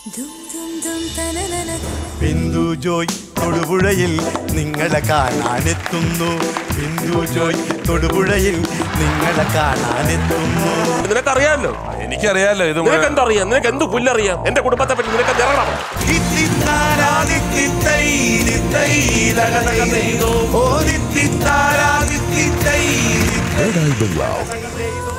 ബിന്ദു ജോയ് തൊടുപുഴയിൽ നിങ്ങളെ കാണാനെത്തുന്നു. ബിന്ദു ജോയ് തൊടുപുഴയിൽ നിങ്ങളെ കാണാനെത്തുന്നു. നിനക്കറിയാമല്ലോ. എനിക്കറിയാലോ. ഇത് നിനക്ക് എന്തറിയാം? നിനക്ക് എന്ത് പുല്ലറിയാം? എന്റെ കുടുംബത്തെ പറ്റി നിനക്ക് ഓ